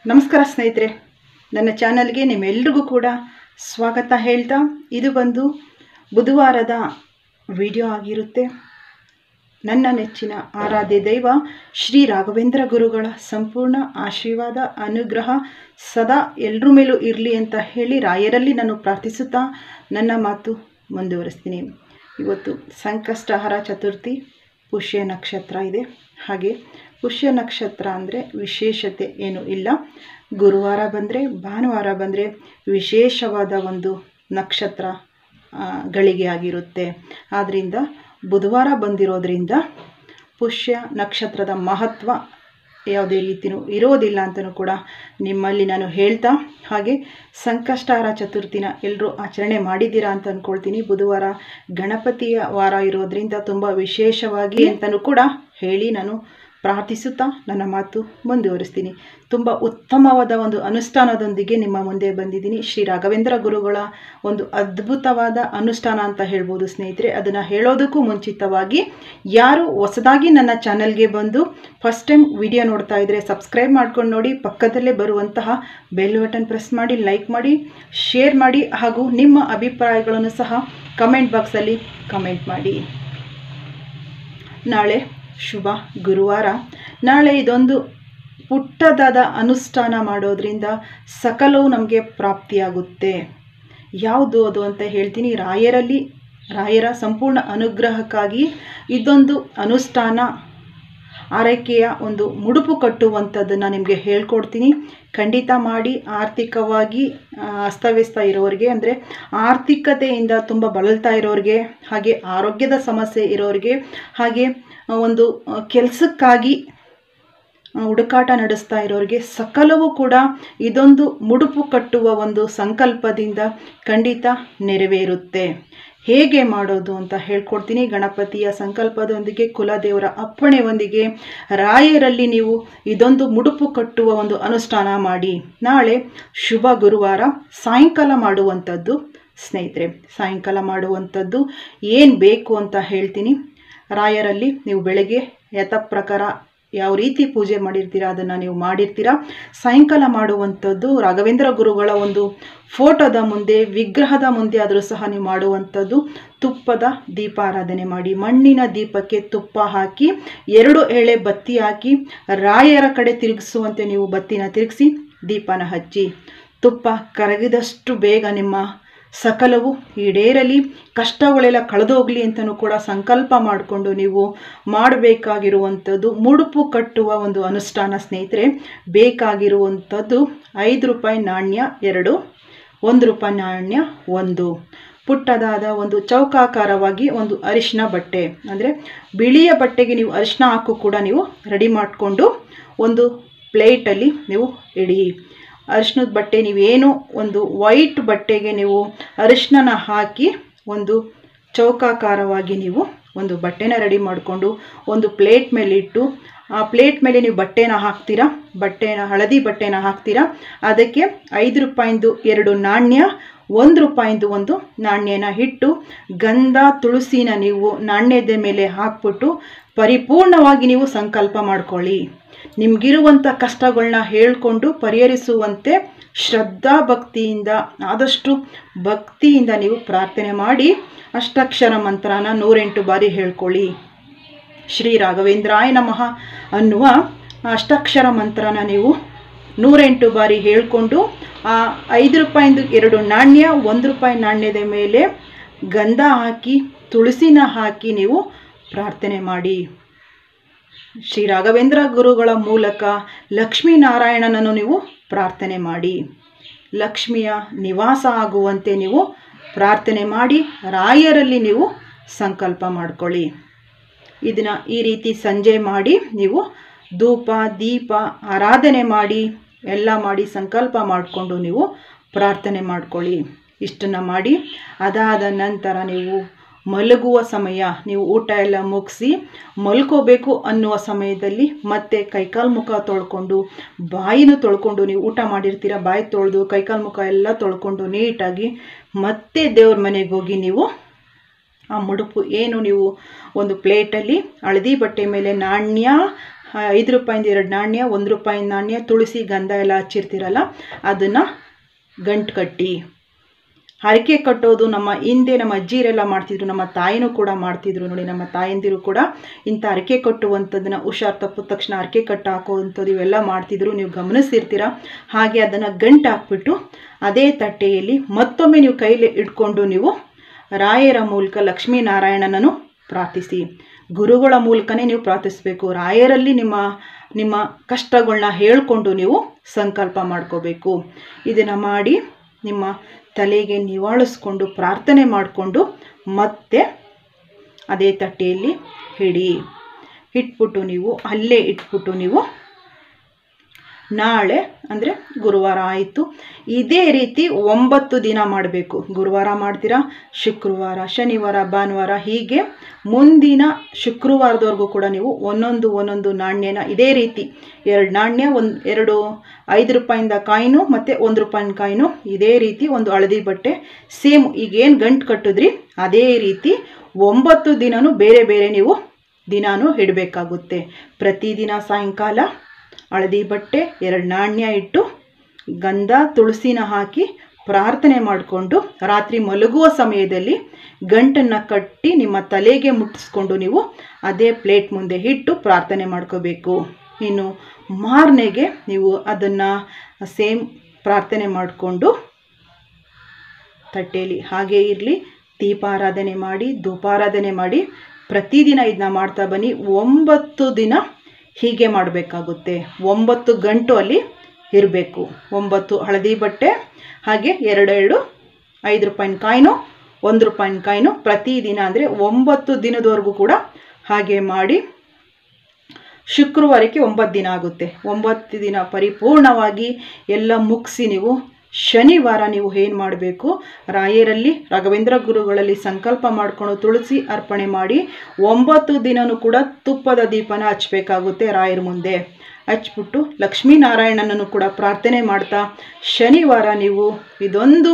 ನಮಸ್ಕಾರ ಸ್ನೇಹಿತರೆ, ನನ್ನ ಚಾನಲ್ಗೆ ನಿಮ್ಮೆಲ್ಲರಿಗೂ ಕೂಡ ಸ್ವಾಗತ ಹೇಳ್ತಾ, ಇದು ಬಂದು ಬುಧವಾರದ ವಿಡಿಯೋ ಆಗಿರುತ್ತೆ. ನನ್ನ ನೆಚ್ಚಿನ ಆರಾಧ್ಯ ದೈವ ಶ್ರೀ ರಾಘವೇಂದ್ರ ಗುರುಗಳ ಸಂಪೂರ್ಣ ಆಶೀರ್ವಾದ ಅನುಗ್ರಹ ಸದಾ ಎಲ್ಲರ ಮೇಲೂ ಇರಲಿ ಅಂತ ಹೇಳಿ ರಾಯರಲ್ಲಿ ನಾನು ಪ್ರಾರ್ಥಿಸುತ್ತಾ ನನ್ನ ಮಾತು ಮುಂದುವರಿಸ್ತೀನಿ. ಇವತ್ತು ಸಂಕಷ್ಟಹರ ಚತುರ್ಥಿ, ಪುಷ್ಯ ನಕ್ಷತ್ರ ಇದೆ. ಹಾಗೆ ಪುಷ್ಯ ನಕ್ಷತ್ರ ಅಂದರೆ ವಿಶೇಷತೆ ಏನೂ ಇಲ್ಲ. ಗುರುವಾರ ಬಂದರೆ, ಭಾನುವಾರ ಬಂದರೆ ವಿಶೇಷವಾದ ಒಂದು ನಕ್ಷತ್ರ ಗಳಿಗೆ ಆಗಿರುತ್ತೆ. ಆದ್ದರಿಂದ ಬುಧವಾರ ಬಂದಿರೋದ್ರಿಂದ ಪುಷ್ಯ ನಕ್ಷತ್ರದ ಮಹತ್ವ ಯಾವುದೇ ರೀತಿಯೂ ಇರೋದಿಲ್ಲ ಅಂತಲೂ ಕೂಡ ನಿಮ್ಮಲ್ಲಿ ನಾನು ಹೇಳ್ತಾ, ಹಾಗೆ ಸಂಕಷ್ಟಹರ ಚತುರ್ಥಿನ ಎಲ್ಲರೂ ಆಚರಣೆ ಮಾಡಿದ್ದೀರಾ ಅಂತ ಅಂದ್ಕೊಳ್ತೀನಿ. ಬುಧವಾರ ಗಣಪತಿಯ ವಾರ ಇರೋದ್ರಿಂದ ತುಂಬ ವಿಶೇಷವಾಗಿ ಅಂತಲೂ ಕೂಡ ಹೇಳಿ ನಾನು ಪ್ರಾರ್ಥಿಸುತ್ತಾ ನನ್ನ ಮಾತು ಮುಂದುವರಿಸ್ತೀನಿ. ತುಂಬ ಉತ್ತಮವಾದ ಒಂದು ಅನುಷ್ಠಾನದೊಂದಿಗೆ ನಿಮ್ಮ ಮುಂದೆ ಬಂದಿದ್ದೀನಿ. ಶ್ರೀ ರಾಘವೇಂದ್ರ ಗುರುಗಳ ಒಂದು ಅದ್ಭುತವಾದ ಅನುಷ್ಠಾನ ಅಂತ ಹೇಳ್ಬೋದು ಸ್ನೇಹಿತರೆ. ಅದನ್ನು ಹೇಳೋದಕ್ಕೂ ಮುಂಚಿತವಾಗಿ ಯಾರು ಹೊಸದಾಗಿ ನನ್ನ ಚಾನಲ್ಗೆ ಬಂದು ಫಸ್ಟ್ ಟೈಮ್ ವಿಡಿಯೋ ನೋಡ್ತಾ ಇದ್ದರೆ ಸಬ್ಸ್ಕ್ರೈಬ್ ಮಾಡ್ಕೊಂಡು ನೋಡಿ, ಪಕ್ಕದಲ್ಲೇ ಬರುವಂತಹ ಬೆಲ್ ಬಟನ್ ಪ್ರೆಸ್ ಮಾಡಿ, ಲೈಕ್ ಮಾಡಿ, ಶೇರ್ ಮಾಡಿ, ಹಾಗೂ ನಿಮ್ಮ ಅಭಿಪ್ರಾಯಗಳನ್ನು ಸಹ ಕಮೆಂಟ್ ಬಾಕ್ಸಲ್ಲಿ ಕಮೆಂಟ್ ಮಾಡಿ. ನಾಳೆ ಶುಭ ಗುರುವಾರ. ನಾಳೆ ಇದೊಂದು ಪುಟ್ಟದಾದ ಅನುಷ್ಠಾನ ಮಾಡೋದ್ರಿಂದ ಸಕಲವು ನಮಗೆ ಪ್ರಾಪ್ತಿಯಾಗುತ್ತೆ. ಯಾವುದು ಅದು ಅಂತ ಹೇಳ್ತೀನಿ. ರಾಯರ ಸಂಪೂರ್ಣ ಅನುಗ್ರಹಕ್ಕಾಗಿ ಇದೊಂದು ಅನುಷ್ಠಾನ, ಆರೈಕೆಯ ಒಂದು ಮುಡುಪು ಕಟ್ಟುವಂಥದ್ದನ್ನು ನಿಮಗೆ ಹೇಳ್ಕೊಡ್ತೀನಿ. ಖಂಡಿತ ಮಾಡಿ. ಆರ್ಥಿಕವಾಗಿ ಅಸ್ತವ್ಯಸ್ತ ಇರೋರಿಗೆ, ಅಂದರೆ ಆರ್ಥಿಕತೆಯಿಂದ ತುಂಬ ಬಳಲ್ತಾ ಇರೋರಿಗೆ, ಹಾಗೆ ಆರೋಗ್ಯದ ಸಮಸ್ಯೆ ಇರೋರಿಗೆ, ಹಾಗೆ ಒಂದು ಕೆಲಸಕ್ಕಾಗಿ ಹುಡುಕಾಟ ನಡೆಸ್ತಾ ಇರೋರಿಗೆ ಸಕಲವೂ ಕೂಡ ಇದೊಂದು ಮುಡುಪು ಕಟ್ಟುವ ಒಂದು ಸಂಕಲ್ಪದಿಂದ ಖಂಡಿತ ನೆರವೇರುತ್ತೆ. ಹೇಗೆ ಮಾಡೋದು ಅಂತ ಹೇಳ್ಕೊಡ್ತೀನಿ. ಗಣಪತಿಯ ಸಂಕಲ್ಪದೊಂದಿಗೆ, ಕುಲದೇವರ ಅಪ್ಪಣೆಯೊಂದಿಗೆ ರಾಯರಲ್ಲಿ ನೀವು ಇದೊಂದು ಮುಡುಪು ಕಟ್ಟುವ ಒಂದು ಅನುಷ್ಠಾನ ಮಾಡಿ. ನಾಳೆ ಶುಭ ಗುರುವಾರ ಸಾಯಂಕಾಲ ಮಾಡುವಂಥದ್ದು ಸ್ನೇಹಿತರೆ. ಸಾಯಂಕಾಲ ಮಾಡುವಂಥದ್ದು ಏನು ಬೇಕು ಅಂತ ಹೇಳ್ತೀನಿ. ರಾಯರಲ್ಲಿ ನೀವು ಬೆಳಗ್ಗೆ ಯಥ ಪ್ರಕಾರ ಯಾವ ರೀತಿ ಪೂಜೆ ಮಾಡಿರ್ತೀರ ಅದನ್ನು ನೀವು ಮಾಡಿರ್ತೀರ. ಸಾಯಂಕಾಲ ಮಾಡುವಂಥದ್ದು ರಾಘವೇಂದ್ರ ಗುರುಗಳ ಒಂದು ಫೋಟೋದ ಮುಂದೆ, ವಿಗ್ರಹದ ಮುಂದೆ ಆದರೂ ಸಹ ನೀವು ಮಾಡುವಂಥದ್ದು ತುಪ್ಪದ ದೀಪಾರಾಧನೆ ಮಾಡಿ. ಮಣ್ಣಿನ ದೀಪಕ್ಕೆ ತುಪ್ಪ ಹಾಕಿ 2 ಎಳೆ ಬತ್ತಿ ಹಾಕಿ ರಾಯರ ಕಡೆ ತಿರುಗಿಸುವಂತೆ ನೀವು ಬತ್ತಿನ ತಿರುಗಿಸಿ ದೀಪನ ಹಚ್ಚಿ. ತುಪ್ಪ ಕರಗಿದಷ್ಟು ಬೇಗ ನಿಮ್ಮ ಸಕಲವು ಈಡೇರಲಿ, ಕಷ್ಟಗಳೆಲ್ಲ ಕಳೆದೋಗಲಿ ಅಂತಲೂ ಕೂಡ ಸಂಕಲ್ಪ ಮಾಡಿಕೊಂಡು ನೀವು ಮಾಡಬೇಕಾಗಿರುವಂಥದ್ದು ಮುಡುಪು ಕಟ್ಟುವ ಒಂದು ಅನುಷ್ಠಾನ ಸ್ನೇಹಿತರೆ. ಬೇಕಾಗಿರುವಂಥದ್ದು 5 ರೂಪಾಯಿ ನಾಣ್ಯ 2, 1 ರೂಪಾಯಿ ನಾಣ್ಯ 1, ಪುಟ್ಟದಾದ ಒಂದು ಚೌಕಾಕಾರವಾಗಿ ಒಂದು ಅರಿಶಿನ ಬಟ್ಟೆ, ಅಂದರೆ ಬಿಳಿಯ ಬಟ್ಟೆಗೆ ನೀವು ಅರಿಶಿನ ಹಾಕು ಕೂಡ ನೀವು ರೆಡಿ ಮಾಡಿಕೊಂಡು ಒಂದು ಪ್ಲೇಟಲ್ಲಿ ನೀವು ಇಡಿ. ಅರಿಶಿನದ ಬಟ್ಟೆ ನೀವೇನು ಒಂದು ವೈಟ್ ಬಟ್ಟೆಗೆ ನೀವು ಅರಿಶಿನ ಹಾಕಿ ಒಂದು ಚೌಕಾಕಾರವಾಗಿ ನೀವು ಒಂದು ಬಟ್ಟೆನ ರೆಡಿ ಮಾಡಿಕೊಂಡು ಒಂದು ಪ್ಲೇಟ್ ಮೇಲೆ ಇಟ್ಟು, ಆ ಪ್ಲೇಟ್ ಮೇಲೆ ನೀವು ಬಟ್ಟೆನ ಹಾಕ್ತೀರಾ, ಹಳದಿ ಬಟ್ಟೆನ ಹಾಕ್ತೀರಾ. ಅದಕ್ಕೆ 5 ರೂಪಾಯಿಂದು 2 ನಾಣ್ಯ, 1 ರೂಪಾಯಿಂದು 1 ನಾಣ್ಯನ ಇಟ್ಟು ಗಂಧ ತುಳಸಿನ ನೀವು ನಾಣ್ಯದ ಮೇಲೆ ಹಾಕ್ಬಿಟ್ಟು ಪರಿಪೂರ್ಣವಾಗಿ ನೀವು ಸಂಕಲ್ಪ ಮಾಡ್ಕೊಳ್ಳಿ. ನಿಮಗಿರುವಂಥ ಕಷ್ಟಗಳನ್ನ ಹೇಳ್ಕೊಂಡು ಪರಿಹರಿಸುವಂತೆ ಶ್ರದ್ಧಾ ಭಕ್ತಿಯಿಂದ, ಆದಷ್ಟು ಭಕ್ತಿಯಿಂದ ನೀವು ಪ್ರಾರ್ಥನೆ ಮಾಡಿ ಅಷ್ಟಾಕ್ಷರ ಮಂತ್ರನ 108 ಬಾರಿ ಹೇಳ್ಕೊಳ್ಳಿ. ಶ್ರೀ ರಾಘವೇಂದ್ರಾಯ ನಮಃ ಅನ್ನುವ ಅಷ್ಟಾಕ್ಷರ ಮಂತ್ರನ ನೀವು 108 ಬಾರಿ ಹೇಳ್ಕೊಂಡು ಆ 5 ರೂಪಾಯಿಂದು 2 ನಾಣ್ಯ, 1 ರೂಪಾಯಿ ನಾಣ್ಯದ ಮೇಲೆ ಗಂಧ ಹಾಕಿ ತುಳಸಿನ ಹಾಕಿ ನೀವು ಪ್ರಾರ್ಥನೆ ಮಾಡಿ. ಶ್ರೀ ರಾಘವೇಂದ್ರ ಗುರುಗಳ ಮೂಲಕ ಲಕ್ಷ್ಮೀನಾರಾಯಣನನ್ನು ನೀವು ಪ್ರಾರ್ಥನೆ ಮಾಡಿ. ಲಕ್ಷ್ಮಿಯ ನಿವಾಸ ಆಗುವಂತೆ ನೀವು ಪ್ರಾರ್ಥನೆ ಮಾಡಿ ರಾಯರಲ್ಲಿ ನೀವು ಸಂಕಲ್ಪ ಮಾಡ್ಕೊಳ್ಳಿ. ಇದನ್ನು ಈ ರೀತಿ ಸಂಜೆ ಮಾಡಿ ನೀವು ಧೂಪ ದೀಪ ಆರಾಧನೆ ಮಾಡಿ ಎಲ್ಲ ಮಾಡಿ ಸಂಕಲ್ಪ ಮಾಡಿಕೊಂಡು ನೀವು ಪ್ರಾರ್ಥನೆ ಮಾಡ್ಕೊಳ್ಳಿ. ಇಷ್ಟನ್ನು ಮಾಡಿ ಅದಾದ ನಂತರ ನೀವು ಮಲಗುವ ಸಮಯ, ನೀವು ಊಟ ಎಲ್ಲ ಮುಗಿಸಿ ಮಲ್ಕೋಬೇಕು ಅನ್ನುವ ಸಮಯದಲ್ಲಿ ಮತ್ತೆ ಕೈಕಾಲು ಮುಖ ತೊಳ್ಕೊಂಡು, ಬಾಯಿನೂ ತೊಳ್ಕೊಂಡು, ನೀವು ಊಟ ಮಾಡಿರ್ತೀರ ಬಾಯಿ ತೊಳೆದು ಕೈಕಾಲು ಮುಖ ಎಲ್ಲ ತೊಳ್ಕೊಂಡು ನೀಟಾಗಿ ಮತ್ತೆ ದೇವ್ರ ಮನೆಗೆ ಹೋಗಿ ನೀವು ಆ ಮುಡುಪು ಏನು ನೀವು ಒಂದು ಪ್ಲೇಟಲ್ಲಿ ಹಳದಿ ಬಟ್ಟೆ ಮೇಲೆ ನಾಣ್ಯ 5 ರೂಪಾಯಿಂದ 2 ನಾಣ್ಯ, 1 ರೂಪಾಯಿ ನಾಣ್ಯ, ತುಳಸಿ, ಗಂಧ ಎಲ್ಲ ಹಚ್ಚಿರ್ತೀರಲ್ಲ ಅದನ್ನು ಗಂಟು ಕಟ್ಟಿ. ಹರಕೆ ಕಟ್ಟೋದು ನಮ್ಮ ಹಿಂದೆ ನಮ್ಮ ಅಜ್ಜಿಯರೆಲ್ಲ ಮಾಡ್ತಿದ್ರು, ನಮ್ಮ ತಾಯಿನೂ ಕೂಡ ಮಾಡ್ತಿದ್ರು ನೋಡಿ. ನಮ್ಮ ತಾಯಂದಿರು ಕೂಡ ಇಂಥ ಹರಕೆ ಕಟ್ಟುವಂಥದ್ದನ್ನು ಹುಷಾರು ತಪ್ಪಿದ ತಕ್ಷಣ ಹರಕೆ ಕಟ್ಟು ಹಾಕುವಂಥದ್ದು ಇವೆಲ್ಲ ಮಾಡ್ತಿದ್ರು, ನೀವು ಗಮನಿಸಿರ್ತೀರ. ಹಾಗೆ ಅದನ್ನು ಗಂಟು ಹಾಕ್ಬಿಟ್ಟು ಅದೇ ತಟ್ಟೆಯಲ್ಲಿ ಮತ್ತೊಮ್ಮೆ ನೀವು ಕೈಲಿ ಇಟ್ಕೊಂಡು ನೀವು ರಾಯರ ಮೂಲಕ ಲಕ್ಷ್ಮೀನಾರಾಯಣನನ್ನು ಪ್ರಾರ್ಥಿಸಿ. ಗುರುಗಳ ಮೂಲಕನೇ ನೀವು ಪ್ರಾರ್ಥಿಸಬೇಕು. ರಾಯರಲ್ಲಿ ನಿಮ್ಮ ಕಷ್ಟಗಳನ್ನ ಹೇಳ್ಕೊಂಡು ನೀವು ಸಂಕಲ್ಪ ಮಾಡ್ಕೋಬೇಕು. ಇದನ್ನು ಮಾಡಿ ನಿಮ್ಮ ತಲೆಗೆ ನಿವಾಳಿಸ್ಕೊಂಡು ಪ್ರಾರ್ಥನೆ ಮಾಡಿಕೊಂಡು ಮತ್ತೆ ಅದೇ ತಟ್ಟೆಯಲ್ಲಿ ಇಟ್ಬಿಟ್ಟು ನೀವು ಅಲ್ಲೇ ಇಟ್ಬಿಟ್ಟು ನೀವು ನಾಳೆ ಅಂದರೆ ಗುರುವಾರ ಆಯಿತು, ಇದೇ ರೀತಿ 9 ದಿನ ಮಾಡಬೇಕು. ಗುರುವಾರ ಮಾಡ್ತೀರಾ, ಶುಕ್ರವಾರ, ಶನಿವಾರ, ಭಾನುವಾರ, ಹೀಗೆ ಮುಂದಿನ ಶುಕ್ರವಾರದವರೆಗೂ ಕೂಡ ನೀವು ಒಂದೊಂದು ನಾಣ್ಯನ ಇದೇ ರೀತಿ 2 ನಾಣ್ಯ, 2 5 ರೂಪಾಯಿಂದ ಕಾಯಿನು ಮತ್ತು 1 ರೂಪಾಯಿನ ಕಾಯಿನು ಇದೇ ರೀತಿ ಒಂದು ಹಳದಿ ಬಟ್ಟೆ ಸೇಮ್ ಈಗೇನು ಗಂಟು ಕಟ್ಟಿದ್ರಿ ಅದೇ ರೀತಿ 9 ದಿನವೂ ಬೇರೆ ಬೇರೆ ನೀವು ದಿನಾನೂ ಇಡಬೇಕಾಗುತ್ತೆ. ಪ್ರತಿದಿನ ಸಾಯಂಕಾಲ ಹಳದಿ ಬಟ್ಟೆ 2 ನಾಣ್ಯ ಇಟ್ಟು ಗಂಧ ತುಳಸಿನ ಹಾಕಿ ಪ್ರಾರ್ಥನೆ ಮಾಡಿಕೊಂಡು ರಾತ್ರಿ ಮಲಗುವ ಸಮಯದಲ್ಲಿ ಗಂಟನ್ನು ಕಟ್ಟಿ ನಿಮ್ಮ ತಲೆಗೆ ಮುಟ್ಟಿಸ್ಕೊಂಡು ನೀವು ಅದೇ ಪ್ಲೇಟ್ ಮುಂದೆ ಇಟ್ಟು ಪ್ರಾರ್ಥನೆ ಮಾಡ್ಕೋಬೇಕು. ಇನ್ನು ಮಾರನೆಗೆ ನೀವು ಅದನ್ನು ಸೇಮ್ ಪ್ರಾರ್ಥನೆ ಮಾಡಿಕೊಂಡು ತಟ್ಟೆಯಲ್ಲಿ ಹಾಗೇ ಇರಲಿ, ದೀಪಾರಾಧನೆ ಮಾಡಿ ಧೂಪಾರಾಧನೆ ಮಾಡಿ ಪ್ರತಿದಿನ ಇದನ್ನ ಮಾಡ್ತಾ ಬನ್ನಿ. 9 ದಿನ ಹೀಗೆ ಮಾಡಬೇಕಾಗುತ್ತೆ. 9 ಗಂಟು ಅಲ್ಲಿ ಇರಬೇಕು. 9 ಹಳದಿ ಬಟ್ಟೆ ಹಾಗೆ 2 5 ರೂಪಾಯಿನ ಕಾಯಿನು, 1 ರೂಪಾಯಿನ ಕಾಯಿನು ಪ್ರತಿದಿನ ಅಂದರೆ 9 ದಿನದವರೆಗೂ ಕೂಡ ಹಾಗೆ ಮಾಡಿ. ಶುಕ್ರವಾರಕ್ಕೆ 9 ದಿನ ಆಗುತ್ತೆ. 9 ದಿನ ಪರಿಪೂರ್ಣವಾಗಿ ಎಲ್ಲ ಮುಗಿಸಿ ನೀವು ಶನಿವಾರ ನೀವು ಏನು ಮಾಡಬೇಕು, ರಾಯರಲ್ಲಿ ರಾಘವೇಂದ್ರ ಗುರುಗಳಲ್ಲಿ ಸಂಕಲ್ಪ ಮಾಡಿಕೊಂಡು ತುಳಸಿ ಅರ್ಪಣೆ ಮಾಡಿ 9 ದಿನವೂ ಕೂಡ ತುಪ್ಪದ ದೀಪನ ಹಚ್ಚಬೇಕಾಗುತ್ತೆ. ರಾಯರ ಮುಂದೆ ಹಚ್ಬಿಟ್ಟು ಲಕ್ಷ್ಮೀನಾರಾಯಣನನ್ನು ಕೂಡ ಪ್ರಾರ್ಥನೆ ಮಾಡ್ತಾ ಶನಿವಾರ ನೀವು ಇದೊಂದು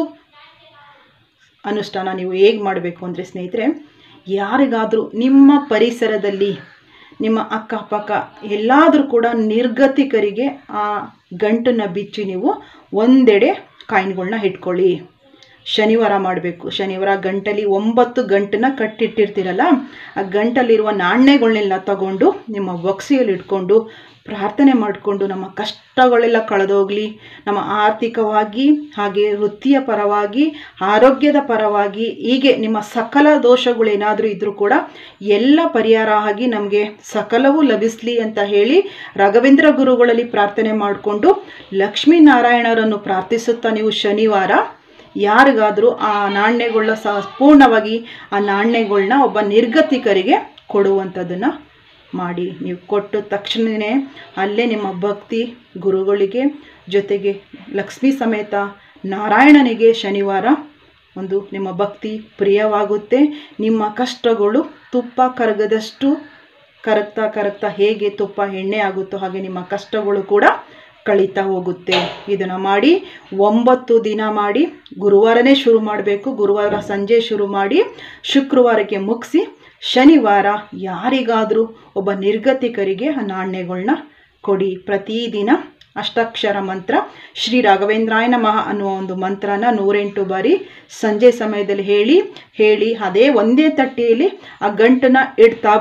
ಅನುಷ್ಠಾನ ನೀವು ಹೇಗೆ ಮಾಡಬೇಕು ಅಂದರೆ ಸ್ನೇಹಿತರೆ, ಯಾರಿಗಾದರೂ ನಿಮ್ಮ ಪರಿಸರದಲ್ಲಿ ನಿಮ್ಮ ಅಕ್ಕಪಕ್ಕ ಎಲ್ಲಾದರೂ ಕೂಡ ನಿರ್ಗತಿಕರಿಗೆ ಆ ಗಂಟನ್ನು ಬಿಚ್ಚಿ ನೀವು ಒಂದೆಡೆ ಕಾಯಿನ್ಗಳನ್ನ ಇಟ್ಕೊಳ್ಳಿ. ಶನಿವಾರ ಮಾಡಬೇಕು. ಶನಿವಾರ ಗಂಟಲ್ಲಿ 9 ಗಂಟನ್ನ ಕಟ್ಟಿಟ್ಟಿರ್ತೀರಲ್ಲ, ಆ ಗಂಟಲ್ಲಿರುವ ನಾಣ್ಯಗಳನ್ನೆಲ್ಲ ತಗೊಂಡು ನಿಮ್ಮ ಬೊಕ್ಸಿಯಲ್ಲಿ ಇಟ್ಕೊಂಡು ಪ್ರಾರ್ಥನೆ ಮಾಡಿಕೊಂಡು ನಮ್ಮ ಕಷ್ಟಗಳೆಲ್ಲ ಕಳೆದೋಗಲಿ, ನಮ್ಮ ಆರ್ಥಿಕವಾಗಿ ಹಾಗೆ ವೃತ್ತಿಯ ಪರವಾಗಿ ಆರೋಗ್ಯದ ಪರವಾಗಿ ಹೀಗೆ ನಿಮ್ಮ ಸಕಲ ದೋಷಗಳೇನಾದರೂ ಇದ್ದರೂ ಕೂಡ ಎಲ್ಲ ಪರಿಹಾರ ಆಗಿ ನಮಗೆ ಸಕಲವೂ ಲಭಿಸಲಿ ಅಂತ ಹೇಳಿ ರಾಘವೇಂದ್ರ ಗುರುಗಳಲ್ಲಿ ಪ್ರಾರ್ಥನೆ ಮಾಡಿಕೊಂಡು ಲಕ್ಷ್ಮೀನಾರಾಯಣರನ್ನು ಪ್ರಾರ್ಥಿಸುತ್ತಾ ನೀವು ಶನಿವಾರ ಯಾರಿಗಾದರೂ ಆ ನಾಣ್ಯಗಳನ್ನ ಸಂಪೂರ್ಣವಾಗಿ ಆ ನಾಣ್ಯಗಳನ್ನ ಒಬ್ಬ ನಿರ್ಗತಿಕರಿಗೆ ಕೊಡುವಂಥದ್ದನ್ನು ಮಾಡಿ. ನೀವು ಕೊಟ್ಟ ತಕ್ಷಣವೇ ಅಲ್ಲೇ ನಿಮ್ಮ ಭಕ್ತಿ ಗುರುಗಳಿಗೆ ಜೊತೆಗೆ ಲಕ್ಷ್ಮೀ ಸಮೇತ ನಾರಾಯಣನಿಗೆ ಶನಿವಾರ ಒಂದು ನಿಮ್ಮ ಭಕ್ತಿ ಪ್ರಿಯವಾಗುತ್ತೆ. ನಿಮ್ಮ ಕಷ್ಟಗಳು ತುಪ್ಪ ಕರಗದಷ್ಟು ಕರಗ್ತಾ ಹೇಗೆ ತುಪ್ಪ ಎಣ್ಣೆ ಆಗುತ್ತೋ ಹಾಗೆ ನಿಮ್ಮ ಕಷ್ಟಗಳು ಕೂಡ ಕಳೀತಾ ಹೋಗುತ್ತೆ. ಇದನ್ನು ಮಾಡಿ 9 ದಿನ ಮಾಡಿ. ಗುರುವಾರನೇ ಶುರು ಮಾಡಬೇಕು. ಗುರುವಾರ ಸಂಜೆ ಶುರು ಮಾಡಿ ಶುಕ್ರವಾರಕ್ಕೆ ಮುಗಿಸಿ ಶನಿವಾರ ಯಾರಿಗಾದರೂ ಒಬ್ಬ ನಿರ್ಗತಿಕರಿಗೆ ಆ ನಾಣ್ಯಗಳನ್ನ ಕೊಡಿ. ಪ್ರತಿದಿನ ಅಷ್ಟಾಕ್ಷರ ಮಂತ್ರ ಶ್ರೀ ರಾಘವೇಂದ್ರಾಯ ನಮಃ ಅನ್ನುವ ಒಂದು ಮಂತ್ರನ 108 ಬಾರಿ ಸಂಜೆ ಸಮಯದಲ್ಲಿ ಹೇಳಿ ಅದೇ ಒಂದೇ ತಟ್ಟೆಯಲ್ಲಿ ಆ ಗಂಟನ್ನು ಇಡ್ತಾ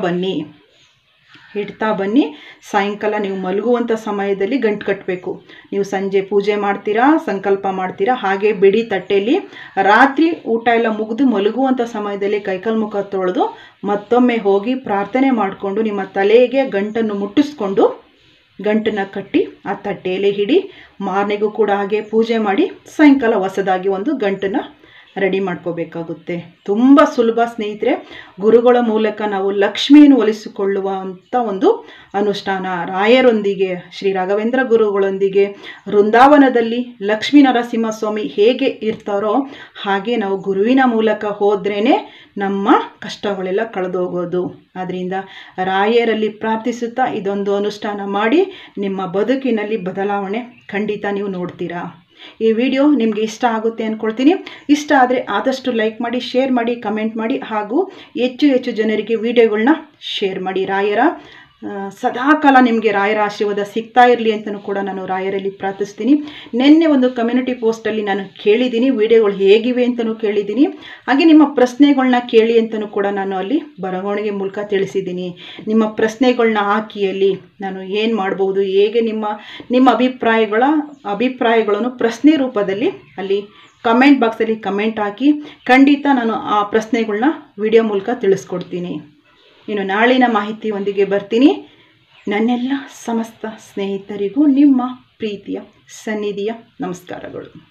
ಬನ್ನಿ. ಸಾಯಂಕಾಲ ನೀವು ಮಲಗುವಂಥ ಸಮಯದಲ್ಲಿ ಗಂಟು ಕಟ್ಟಬೇಕು. ನೀವು ಸಂಜೆ ಪೂಜೆ ಮಾಡ್ತೀರಾ, ಸಂಕಲ್ಪ ಮಾಡ್ತೀರಾ, ಹಾಗೆ ಬಿಡಿ ತಟ್ಟೆಯಲ್ಲಿ. ರಾತ್ರಿ ಊಟ ಎಲ್ಲ ಮುಗಿದು ಮಲಗುವಂಥ ಸಮಯದಲ್ಲಿ ಕೈಕಾಲು ಮುಖ ತೊಳೆದು ಮತ್ತೊಮ್ಮೆ ಹೋಗಿ ಪ್ರಾರ್ಥನೆ ಮಾಡಿಕೊಂಡು ನಿಮ್ಮ ತಲೆಗೆ ಗಂಟನ್ನು ಮುಟ್ಟಿಸ್ಕೊಂಡು ಗಂಟನ್ನು ಕಟ್ಟಿ ಆ ತಟ್ಟೆಯಲ್ಲಿ ಇಡಿ. ಮಾರನೆಗೂ ಕೂಡ ಹಾಗೆ ಪೂಜೆ ಮಾಡಿ ಸಾಯಂಕಾಲ ಹೊಸದಾಗಿ ಒಂದು ಗಂಟನ್ನು ರೆಡಿ ಮಾಡ್ಕೋಬೇಕಾಗುತ್ತೆ. ತುಂಬ ಸುಲಭ ಸ್ನೇಹಿತರೆ. ಗುರುಗಳ ಮೂಲಕ ನಾವು ಲಕ್ಷ್ಮಿಯನ್ನು ಒಲಿಸಿಕೊಳ್ಳುವಂಥ ಒಂದು ಅನುಷ್ಠಾನ. ರಾಯರೊಂದಿಗೆ ಶ್ರೀ ರಾಘವೇಂದ್ರ ಗುರುಗಳೊಂದಿಗೆ ವೃಂದಾವನದಲ್ಲಿ ಲಕ್ಷ್ಮೀ ನರಸಿಂಹಸ್ವಾಮಿ ಹೇಗೆ ಇರ್ತಾರೋ ಹಾಗೆ ನಾವು ಗುರುವಿನ ಮೂಲಕ ಹೋದ್ರೇ ನಮ್ಮ ಕಷ್ಟಗಳೆಲ್ಲ ಕಳೆದೋಗೋದು. ಆದ್ದರಿಂದ ರಾಯರಲ್ಲಿ ಪ್ರಾರ್ಥಿಸುತ್ತಾ ಇದೊಂದು ಅನುಷ್ಠಾನ ಮಾಡಿ ನಿಮ್ಮ ಬದುಕಿನಲ್ಲಿ ಬದಲಾವಣೆ ಖಂಡಿತ ನೀವು ನೋಡ್ತೀರಾ. ಈ ವಿಡಿಯೋ ನಿಮಗೆ ಇಷ್ಟ ಆಗುತ್ತೆ ಅಂದ್ಕೊಳ್ತೀನಿ. ಇಷ್ಟ ಆದರೆ ಆದಷ್ಟು ಲೈಕ್ ಮಾಡಿ, ಶೇರ್ ಮಾಡಿ, ಕಮೆಂಟ್ ಮಾಡಿ ಹಾಗೂ ಹೆಚ್ಚು ಜನರಿಗೆ ವಿಡಿಯೋಗಳನ್ನ ಶೇರ್ ಮಾಡಿ. ರಾಯರ ಸದಾಕಾಲ ನಿಮಗೆ ರಾಯರ ಆಶೀರ್ವಾದ ಸಿಗ್ತಾ ಇರಲಿ ಅಂತಲೂ ಕೂಡ ನಾನು ರಾಯರಲ್ಲಿ ಪ್ರಾರ್ಥಿಸ್ತೀನಿ. ನಿನ್ನೆ ಒಂದು ಕಮ್ಯುನಿಟಿ ಪೋಸ್ಟಲ್ಲಿ ನಾನು ಕೇಳಿದ್ದೀನಿ, ವಿಡಿಯೋಗಳು ಹೇಗಿವೆ ಅಂತಲೂ ಕೇಳಿದ್ದೀನಿ, ಹಾಗೆ ನಿಮ್ಮ ಪ್ರಶ್ನೆಗಳನ್ನ ಕೇಳಿ ಅಂತಲೂ ಕೂಡ ನಾನು ಅಲ್ಲಿ ಬರವಣಿಗೆ ಮೂಲಕ ತಿಳಿಸಿದ್ದೀನಿ. ನಿಮ್ಮ ಪ್ರಶ್ನೆಗಳನ್ನ ಹಾಕಿ ಅಲ್ಲಿ ನಾನು ಏನು ಮಾಡ್ಬೋದು, ಹೇಗೆ ನಿಮ್ಮ ಅಭಿಪ್ರಾಯಗಳನ್ನು ಪ್ರಶ್ನೆ ರೂಪದಲ್ಲಿ ಅಲ್ಲಿ ಕಮೆಂಟ್ ಬಾಕ್ಸಲ್ಲಿ ಕಮೆಂಟ್ ಹಾಕಿ, ಖಂಡಿತ ನಾನು ಆ ಪ್ರಶ್ನೆಗಳನ್ನ ವಿಡಿಯೋ ಮೂಲಕ ತಿಳಿಸ್ಕೊಡ್ತೀನಿ. ಇನ್ನು ನಾಳಿನ ಮಾಹಿತಿಯೊಂದಿಗೆ ಬರ್ತೀನಿ. ನನ್ನೆಲ್ಲ ಸಮಸ್ತ ಸ್ನೇಹಿತರಿಗೂ ನಿಮ್ಮ ಪ್ರೀತಿಯ ಸನ್ನಿಧಿಯ ನಮಸ್ಕಾರಗಳು.